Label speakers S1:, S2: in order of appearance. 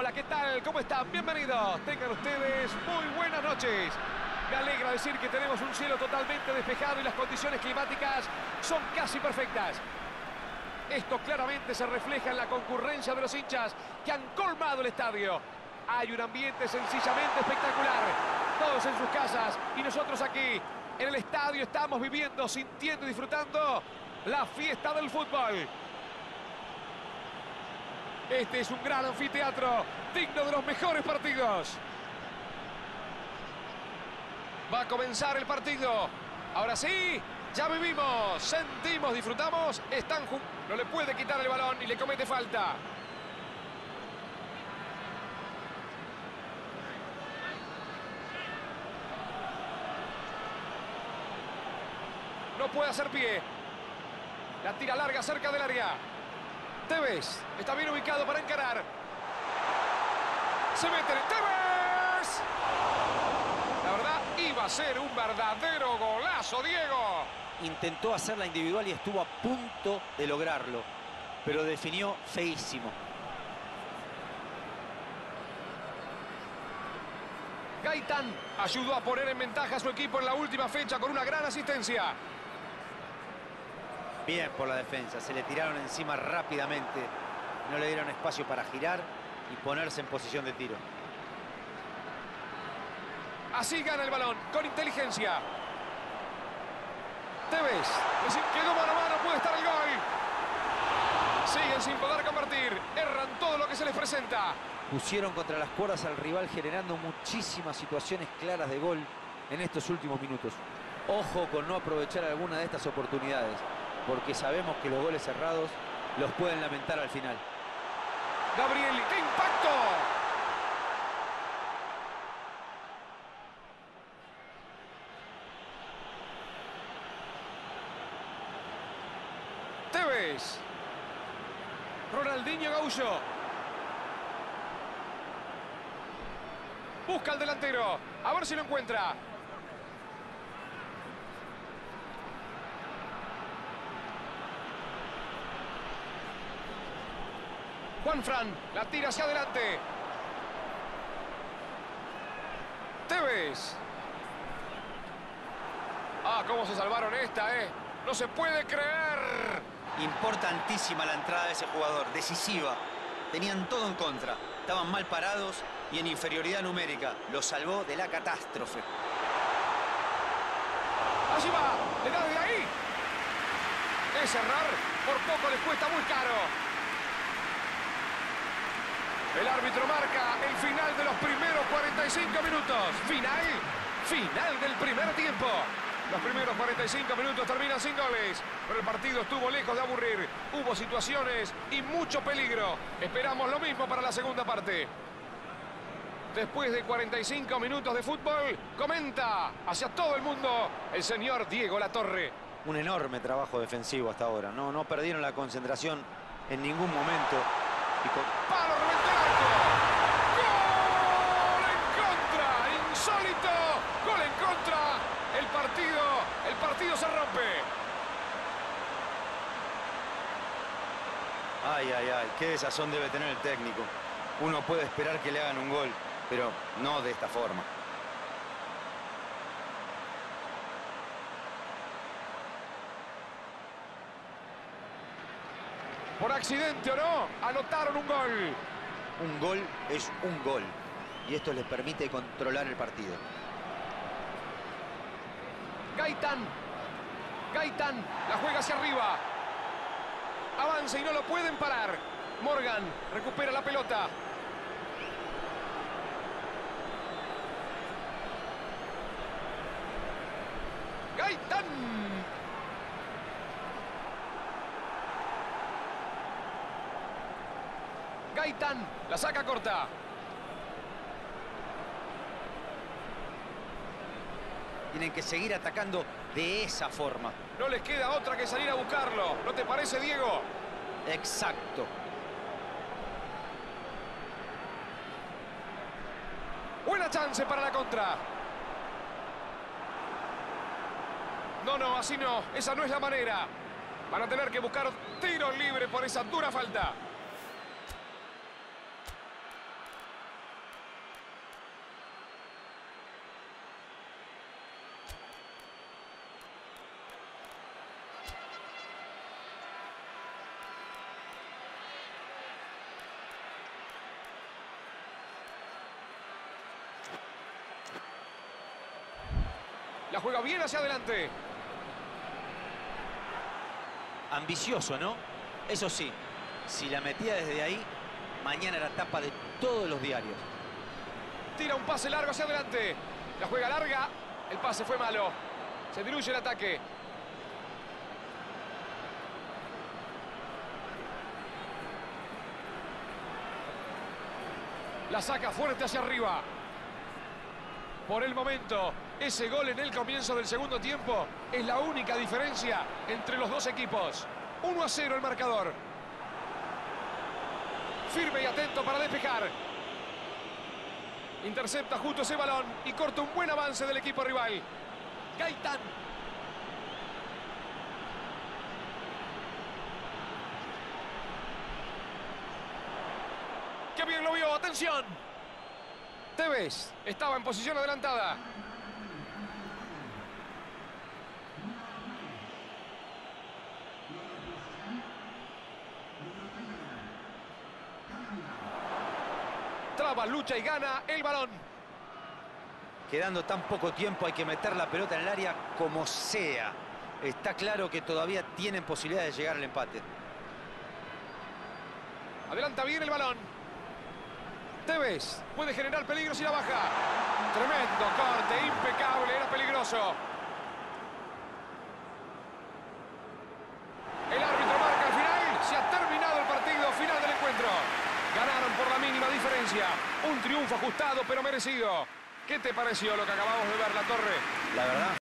S1: Hola, ¿qué tal? ¿Cómo están? Bienvenidos. Tengan ustedes muy buenas noches. Me alegra decir que tenemos un cielo totalmente despejado y las condiciones climáticas son casi perfectas. Esto claramente se refleja en la concurrencia de los hinchas que han colmado el estadio. Hay un ambiente sencillamente espectacular. Todos en sus casas y nosotros aquí en el estadio estamos viviendo, sintiendo y disfrutando la fiesta del fútbol. Este es un gran anfiteatro, digno de los mejores partidos. Va a comenzar el partido. Ahora sí, ya vivimos, sentimos, disfrutamos. Están juntos. No le puede quitar el balón y le comete falta. No puede hacer pie. La tira larga cerca del área. Tevez está bien ubicado para encarar. Se mete en Tevez. La verdad, iba a ser un verdadero golazo, Diego.
S2: Intentó hacer la individual y estuvo a punto de lograrlo, pero definió feísimo.
S1: Gaitán ayudó a poner en ventaja a su equipo en la última fecha con una gran asistencia.
S2: Bien por la defensa, se le tiraron encima rápidamente. No le dieron espacio para girar y ponerse en posición de tiro.
S1: Así gana el balón, con inteligencia. Tevez, quedó mano a mano, puede estar el gol. Siguen sin poder convertir, erran todo lo que se les presenta.
S2: Pusieron contra las cuerdas al rival generando muchísimas situaciones claras de gol en estos últimos minutos. Ojo con no aprovechar alguna de estas oportunidades, porque sabemos que los goles cerrados los pueden lamentar al final.
S1: Gabriel, ¡qué impacto! Tevez. Ronaldinho Gaullo. Busca al delantero. A ver si lo encuentra. Juanfran la tira hacia adelante. Tevez. Ah, cómo se salvaron esta, No se puede creer.
S2: Importantísima la entrada de ese jugador, decisiva. Tenían todo en contra. Estaban mal parados y en inferioridad numérica. Los salvó de la catástrofe.
S1: Allí va, le da de ahí. Es cerrar, por poco les cuesta muy caro. El árbitro marca el final de los primeros 45 minutos. Final del primer tiempo. Los primeros 45 minutos terminan sin goles, pero el partido estuvo lejos de aburrir. Hubo situaciones y mucho peligro. Esperamos lo mismo para la segunda parte. Después de 45 minutos de fútbol, comenta hacia todo el mundo el señor Diego Latorre.
S2: Un enorme trabajo defensivo hasta ahora. No perdieron la concentración en ningún momento. Y con...
S1: ¡Palo, reventó el arco! ¡Gol en contra! ¡Insólito! ¡Gol en contra! El partido se rompe.
S2: Ay, qué desazón debe tener el técnico. Uno puede esperar que le hagan un gol, pero no de esta forma.
S1: Por accidente o no, anotaron un gol.
S2: Un gol es un gol. Y esto les permite controlar el partido.
S1: Gaitán la juega hacia arriba. Avanza y no lo pueden parar. Morgan recupera la pelota. Gaitán. Gaitán la saca corta.
S2: Tienen que seguir atacando de esa forma.
S1: No les queda otra que salir a buscarlo. ¿No te parece, Diego?
S2: Exacto.
S1: Buena chance para la contra. No, así no. Esa no es la manera. Van a tener que buscar tiros libres por esa dura falta. La juega bien hacia adelante.
S2: Ambicioso, ¿no? Eso sí, si la metía desde ahí, mañana era tapa de todos los diarios.
S1: Tira un pase largo hacia adelante. La juega larga. El pase fue malo. Se diluye el ataque. La saca fuerte hacia arriba. Por el momento, ese gol en el comienzo del segundo tiempo es la única diferencia entre los dos equipos. 1-0 el marcador. Firme y atento para despejar. Intercepta justo ese balón y corta un buen avance del equipo rival. Gaitán. ¡Qué bien lo vio! ¡Atención! Tevez estaba en posición adelantada. Traba, lucha y gana el balón.
S2: Quedando tan poco tiempo hay que meter la pelota en el área como sea. Está claro que todavía tienen posibilidad de llegar al empate.
S1: Adelanta bien el balón. Tevez puede generar peligro si la baja. Tremendo corte, impecable, era peligroso. El árbitro marca al final. Se ha terminado el partido, final del encuentro. Ganaron por la mínima diferencia. Un triunfo ajustado pero merecido. ¿Qué te pareció lo que acabamos de ver, La Torre?
S2: La verdad,